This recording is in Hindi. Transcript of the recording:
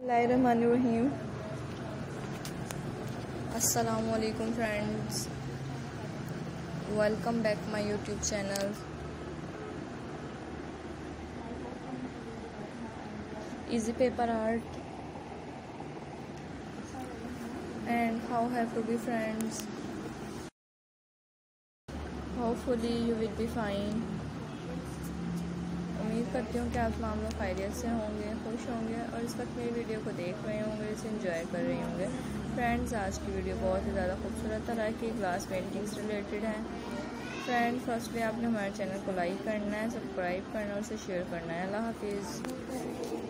बिस्मिल्लाहिर्रहमानिर्रहीम। अस्सलामु अलैकुम friends, welcome back my YouTube channel. Easy paper art and how have to be friends. Hopefully you will be fine. उम्मीद करती हूँ कि आप तमाम लोग खैरियत से होंगे, खुश होंगे और इस वक्त मेरी वीडियो को देख रहे होंगे, इसे एंजॉय कर रहे होंगे। फ्रेंड्स, आज की वीडियो बहुत ही ज़्यादा खूबसूरत तरह की ग्लास पेंटिंग से रिलेटेड है। फ्रेंड्स, फर्स्टली आपने हमारे चैनल को लाइक करना है, सब्सक्राइब करना है और उसे शेयर करना है। अल्लाह हाफिज़।